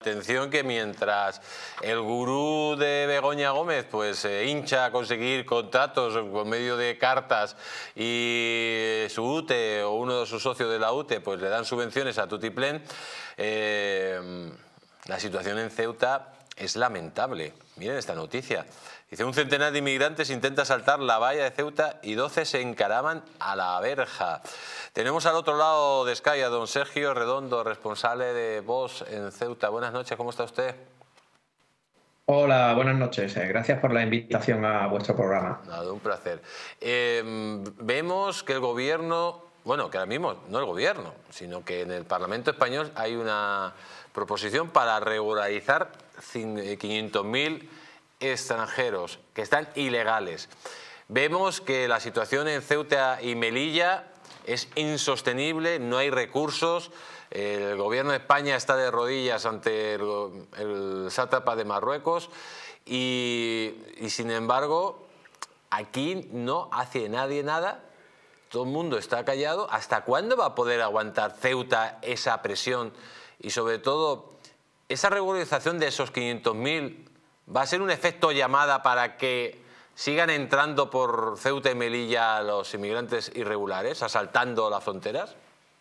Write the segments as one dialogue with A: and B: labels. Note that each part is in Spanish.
A: Atención que mientras el gurú de Begoña Gómez pues hincha a conseguir contratos por medio de cartas y su UTE o uno de sus socios de la UTE pues le dan subvenciones a tutiplén, la situación en Ceuta es lamentable. Miren esta noticia. Dice, un centenar de inmigrantes intenta saltar la valla de Ceuta y 12 se encaraman a la verja. Tenemos al otro lado de Sky a don Sergio Redondo, responsable de Vox en Ceuta. Buenas noches, ¿cómo está usted?
B: Hola, buenas noches. Gracias por la invitación a vuestro programa.
A: Nada, un placer. Vemos que el gobierno, bueno, que ahora mismo no el gobierno, sino que en el Parlamento español hay una proposición para regularizar 500.000 extranjeros que están ilegales. Vemos que la situación en Ceuta y Melilla es insostenible, no hay recursos. El gobierno de España está de rodillas ante el sátrapa de Marruecos y sin embargo aquí no hace nadie nada, todo el mundo está callado. ¿Hasta cuándo va a poder aguantar Ceuta esa presión? Y sobre todo, esa regularización de esos 500.000 va a ser un efecto llamada para que sigan entrando por Ceuta y Melilla los inmigrantes irregulares, asaltando las fronteras.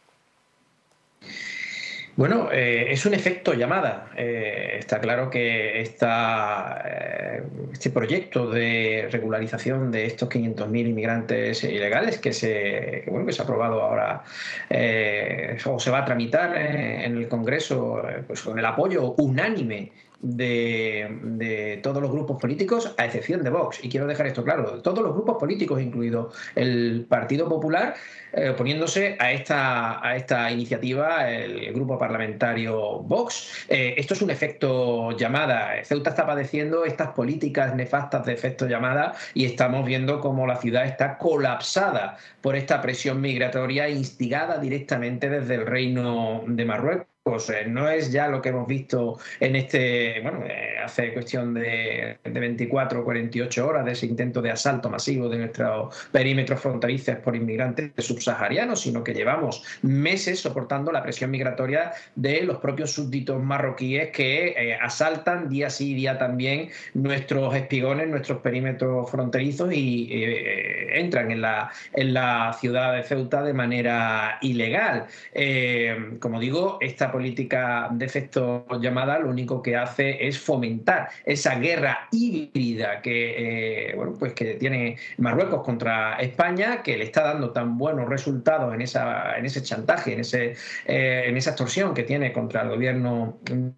B: Bueno, es un efecto llamada. Está claro que este proyecto de regularización de estos 500.000 inmigrantes ilegales que se ha aprobado ahora o se va a tramitar en el Congreso pues con el apoyo unánime de todos los grupos políticos, a excepción de Vox. Y quiero dejar esto claro, todos los grupos políticos, incluido el Partido Popular, oponiéndose a esta iniciativa, el grupo parlamentario Vox. Esto es un efecto llamada. Ceuta está padeciendo estas políticas nefastas de efecto llamada y estamos viendo cómo la ciudad está colapsada por esta presión migratoria instigada directamente desde el Reino de Marruecos. No es ya lo que hemos visto en hace cuestión de 24 o 48 horas de ese intento de asalto masivo de nuestros perímetros fronterizos por inmigrantes subsaharianos, sino que llevamos meses soportando la presión migratoria de los propios súbditos marroquíes que asaltan día sí y día también nuestros espigones, nuestros perímetros fronterizos y entran en la ciudad de Ceuta de manera ilegal. Como digo, esta política de efecto llamada lo único que hace es fomentar esa guerra híbrida que tiene Marruecos contra España, que le está dando tan buenos resultados en ese chantaje, en esa extorsión que tiene contra el gobierno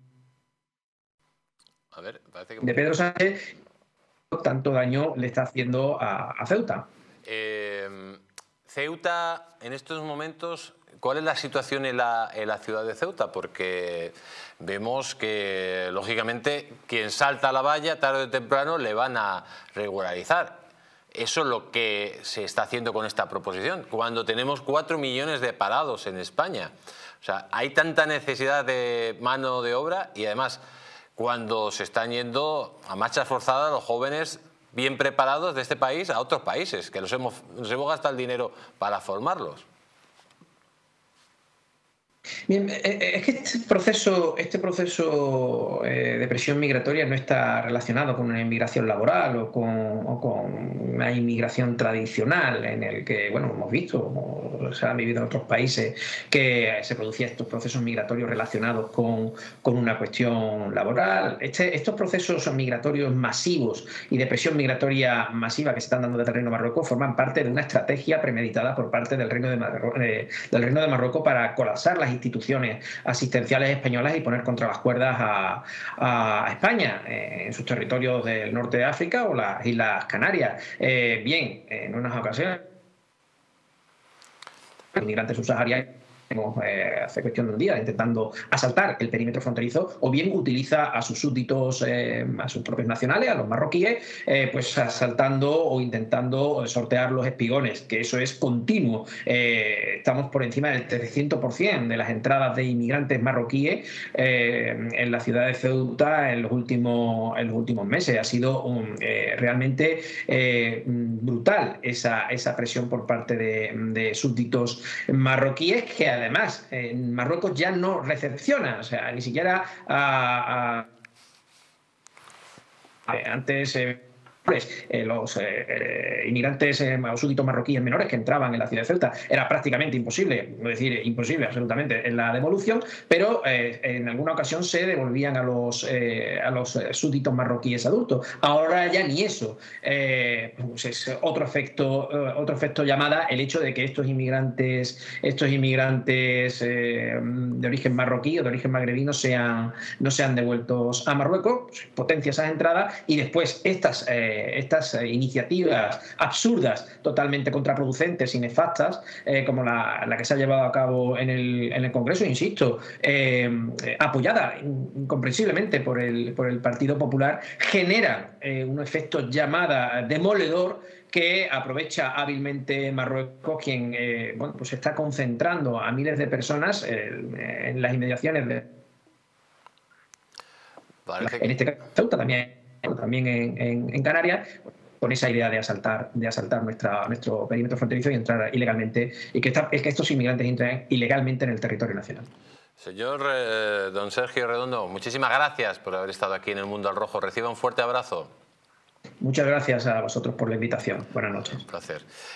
B: de Pedro Sánchez, tanto daño le está haciendo a Ceuta.
A: Ceuta, en estos momentos, ¿cuál es la situación en la ciudad de Ceuta? Porque vemos que, lógicamente, quien salta a la valla, tarde o temprano, le van a regularizar. Eso es lo que se está haciendo con esta proposición, cuando tenemos 4 millones de parados en España. O sea, hay tanta necesidad de mano de obra y, además, cuando se están yendo a marchas forzadas los jóvenes bien preparados de este país a otros países, que nos hemos gastado el dinero para formarlos.
B: Bien, es que este proceso de presión migratoria no está relacionado con una inmigración laboral o con una inmigración tradicional en el que, bueno, hemos visto, como se ha vivido en otros países, que se producían estos procesos migratorios relacionados con una cuestión laboral. Estos procesos migratorios masivos y de presión migratoria masiva que se están dando de terreno Marruecos forman parte de una estrategia premeditada por parte del Reino de Marruecos para colapsar las instituciones asistenciales españolas y poner contra las cuerdas a España en sus territorios del norte de África o las Islas Canarias. En unas ocasiones inmigrantes subsaharianos hace cuestión de un día intentando asaltar el perímetro fronterizo, o bien utiliza a sus súbditos, a sus propios nacionales, a los marroquíes, pues asaltando o intentando sortear los espigones, que eso es continuo. Estamos por encima del 300% de las entradas de inmigrantes marroquíes en la ciudad de Ceuta en los últimos meses. Ha sido realmente brutal esa presión por parte de súbditos marroquíes, que además en Marruecos ya no recepciona, o sea, ni siquiera antes los inmigrantes o súbditos marroquíes menores que entraban en la ciudad de Ceuta era prácticamente imposible, no decir imposible absolutamente, en la devolución, pero en alguna ocasión se devolvían a los súbditos marroquíes adultos. Ahora ya ni eso. Pues es otro efecto llamada el hecho de que estos inmigrantes de origen marroquí o de origen magrebí no sean devueltos a Marruecos, potencia esa entrada, y después estas iniciativas absurdas, totalmente contraproducentes y nefastas, como la que se ha llevado a cabo en el Congreso, insisto, apoyada incomprensiblemente por el Partido Popular, generan un efecto llamada demoledor que aprovecha hábilmente Marruecos, quien pues está concentrando a miles de personas en las inmediaciones de en este caso Ceuta, también en Canarias, con esa idea de asaltar nuestro perímetro fronterizo y entrar ilegalmente, y que estos inmigrantes entren ilegalmente en el territorio nacional.
A: Señor don Sergio Redondo, muchísimas gracias por haber estado aquí en El Mundo al Rojo. Reciba un fuerte abrazo.
B: Muchas gracias a vosotros por la invitación. Buenas noches.
A: Un placer.